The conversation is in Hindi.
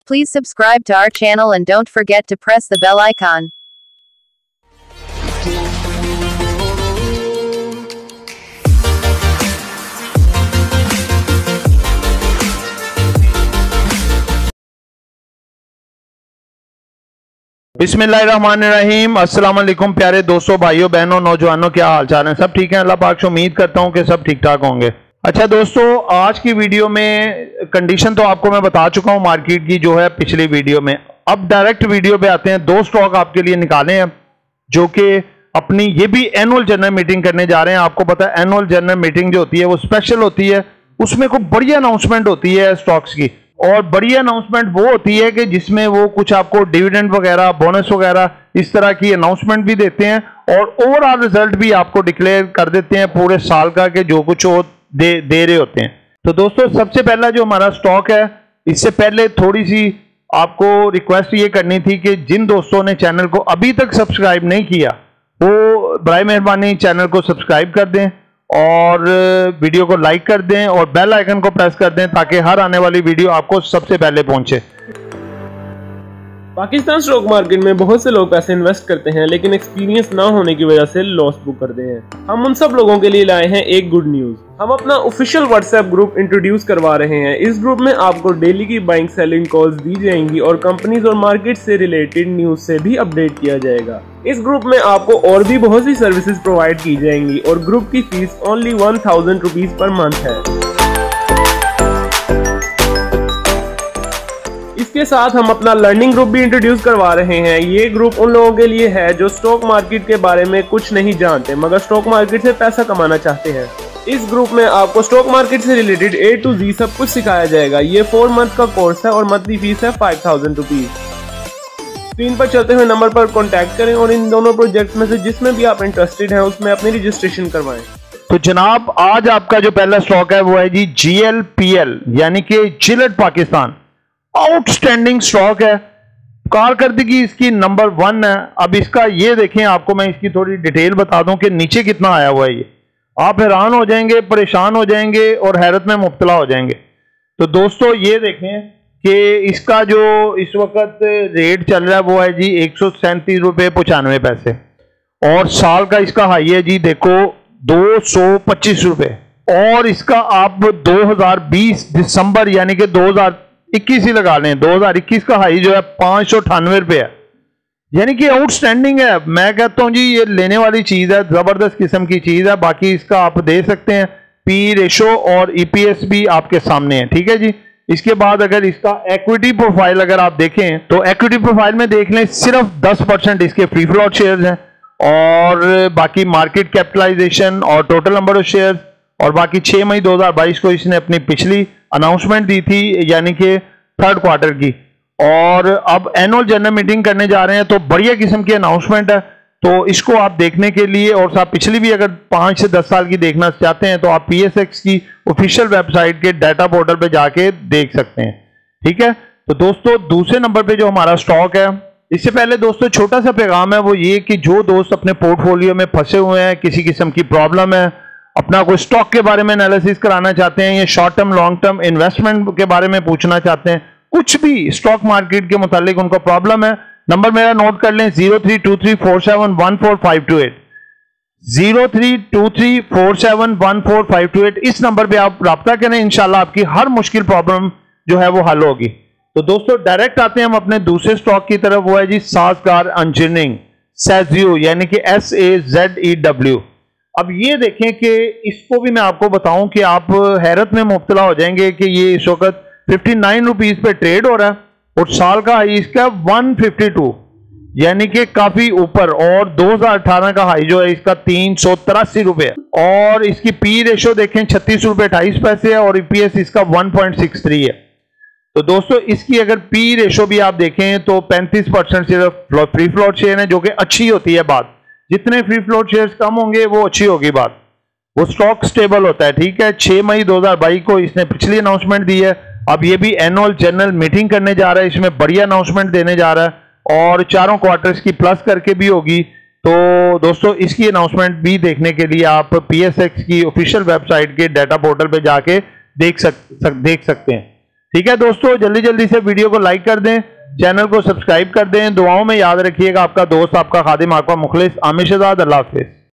Please subscribe to our channel and don't forget to press the bell icon. बिस्मिल्लाहिर्रहमानिर्रहीम। अस्सलाम वालेकुम प्यारे दोस्तों, भाइयों बहनों, नौजवानों, क्या हाल चाल है? सब ठीक है? अल्लाह पाक से उम्मीद करता हूं कि सब ठीक ठाक होंगे। अच्छा दोस्तों, आज की वीडियो में कंडीशन तो आपको मैं बता चुका हूं मार्केट की, जो है पिछली वीडियो में। अब डायरेक्ट वीडियो पे आते हैं। दो स्टॉक आपके लिए निकाले हैं जो कि अपनी ये भी एनुअल जनरल मीटिंग करने जा रहे हैं। आपको पता है एनुअल जनरल मीटिंग जो होती है वो स्पेशल होती है, उसमें कोई बड़ी अनाउंसमेंट होती है स्टॉक्स की, और बड़ी अनाउंसमेंट वो होती है कि जिसमें वो कुछ आपको डिविडेंड वगैरह, बोनस वगैरह इस तरह की अनाउंसमेंट भी देते हैं, और ओवरऑल रिजल्ट भी आपको डिक्लेयर कर देते हैं पूरे साल का कि जो कुछ वो दे रहे होते हैं। तो दोस्तों, सबसे पहला जो हमारा स्टॉक है, इससे पहले थोड़ी सी आपको रिक्वेस्ट ये करनी थी कि जिन दोस्तों ने चैनल को अभी तक सब्सक्राइब नहीं किया वो बराए मेहरबानी चैनल को सब्सक्राइब कर दें और वीडियो को लाइक कर दें और बेल आइकन को प्रेस कर दें ताकि हर आने वाली वीडियो आपको सबसे पहले पहुंचे। पाकिस्तान स्टॉक मार्केट में बहुत से लोग पैसे इन्वेस्ट करते हैं लेकिन एक्सपीरियंस ना होने की वजह से लॉस बुक करते हैं। हम उन सब लोगों के लिए लाए हैं एक गुड न्यूज। हम अपना ऑफिशियल व्हाट्सएप ग्रुप इंट्रोड्यूस करवा रहे हैं। इस ग्रुप में आपको डेली की बाइंग सेलिंग कॉल्स दी जाएंगी और कंपनीज और मार्केट से रिलेटेड न्यूज से भी अपडेट किया जाएगा। इस ग्रुप में आपको और भी बहुत सी सर्विसेज प्रोवाइड की जाएंगी और ग्रुप की fees only 1000 rupees per month है। इसके साथ हम अपना लर्निंग ग्रुप भी इंट्रोड्यूस करवा रहे हैं। ये ग्रुप उन लोगों के लिए है जो स्टॉक मार्केट के बारे में कुछ नहीं जानते मगर स्टॉक मार्केट से पैसा कमाना चाहते हैं। इस ग्रुप में आपको स्टॉक मार्केट से रिलेटेड A to Z सब कुछ सिखाया जाएगा। ये 4 मंथ का कोर्स है और मंथली फीस है 5000 रुपीज। स्क्रीन पर चलते हुए नंबर पर कॉन्टैक्ट करें और इन दोनों प्रोजेक्ट्स में से जिसमें भी आप इंटरेस्टेड हैं उसमें अपनी रजिस्ट्रेशन करवाएं। तो जनाब, आज आपका जो पहला स्टॉक है वो है जी GLPL यानी कि जिलेट पाकिस्तान। आउटस्टैंडिंग स्टॉक है, कारकर्दगी इसकी नंबर 1 है। अब इसका ये देखें, आपको मैं इसकी थोड़ी डिटेल बता दूं कि नीचे कितना आया हुआ है। ये आप हैरान हो जाएंगे, परेशान हो जाएंगे और हैरत में मुब्तला हो जाएंगे। तो दोस्तों ये देखें कि इसका जो इस वक्त रेट चल रहा है वो है जी 137 रुपये 95 पैसे और साल का इसका हाई है जी देखो 225 रुपये। और इसका आप 2020 दिसंबर यानी कि 2021 ही लगा लें, 2021 का हाई जो है 598 रुपये है, यानी कि आउटस्टैंडिंग है। मैं कहता हूं जी ये लेने वाली चीज है, जबरदस्त किस्म की चीज है। बाकी इसका आप दे सकते हैं, पी रेशो और EPS भी आपके सामने है, ठीक है जी। इसके बाद अगर इसका एक्विटी प्रोफाइल अगर आप देखें तो एक्विटी प्रोफाइल में देख लें सिर्फ 10% इसके फ्री फ्लोट शेयर्स हैं और बाकी मार्केट कैपिटलाइजेशन और टोटल नंबर ऑफ शेयर्स और बाकी 6 मई 2022 को इसने अपनी पिछली अनाउंसमेंट दी थी यानी कि थर्ड क्वार्टर की, और अब एनुअल जनरल मीटिंग करने जा रहे हैं तो बढ़िया किस्म की अनाउंसमेंट है। तो इसको आप देखने के लिए और आप पिछली भी अगर 5 से 10 साल की देखना चाहते हैं तो आप PSX की ऑफिशियल वेबसाइट के डाटा पोर्टल पे जाके देख सकते हैं, ठीक है। तो दोस्तों दूसरे नंबर पे जो हमारा स्टॉक है, इससे पहले दोस्तों छोटा सा पैगाम है वो ये कि जो दोस्त अपने पोर्टफोलियो में फंसे हुए हैं, किसी किस्म की प्रॉब्लम है, अपना कोई स्टॉक के बारे में एनालिसिस कराना चाहते हैं या short term long term investment के बारे में पूछना चाहते हैं, कुछ भी स्टॉक मार्केट के मुतालिक उनको प्रॉब्लम है, नंबर मेरा नोट कर लें 0323471458 0323471458। इस नंबर पे आप राब्ता करें, इंशाल्लाह आपकी हर मुश्किल प्रॉब्लम जो है वो हल होगी। तो दोस्तों डायरेक्ट आते हैं हम अपने दूसरे स्टॉक की तरफ, वो है जी साजगार इंजीनियरिंग SAZEW यानी कि SAZEW। अब ये देखें कि इसको भी मैं आपको बताऊं कि आप हैरत में मुब्तला हो जाएंगे कि ये इस वक्त 59 रुपीज पे ट्रेड हो रहा है और साल का हाई इसका 152 यानी कि काफी ऊपर, और 2018 का हाई जो है इसका 383 रुपये और इसकी पी रेशो देखें 36 रुपये 28 पैसे है और EPS इसका 1.63 है। तो दोस्तों इसकी अगर पी रेशो भी आप देखें तो 35% सिर्फ फ्री फ्लोट शेयर है जो कि अच्छी होती है बात। जितने फ्री फ्लोट शेयर्स कम होंगे वो अच्छी होगी बात, वो स्टॉक स्टेबल होता है, ठीक है। 6 मई 2022 को इसने पिछली अनाउंसमेंट दी है। अब ये भी एनुअल जनरल मीटिंग करने जा रहा है, इसमें बढ़िया अनाउंसमेंट देने जा रहा है और चारों क्वार्टर्स की प्लस करके भी होगी। तो दोस्तों इसकी अनाउंसमेंट भी देखने के लिए आप PSX की ऑफिशियल वेबसाइट के डाटा पोर्टल पे जाके देख सकते हैं। ठीक है दोस्तों, जल्दी जल्दी से वीडियो को लाइक कर दें, चैनल को सब्सक्राइब कर दें। दुआओं में याद रखिएगा। आपका दोस्त, आपका खादिम, आपका मुखलिस आमिर शहजाद। अल्लाह हाफिज।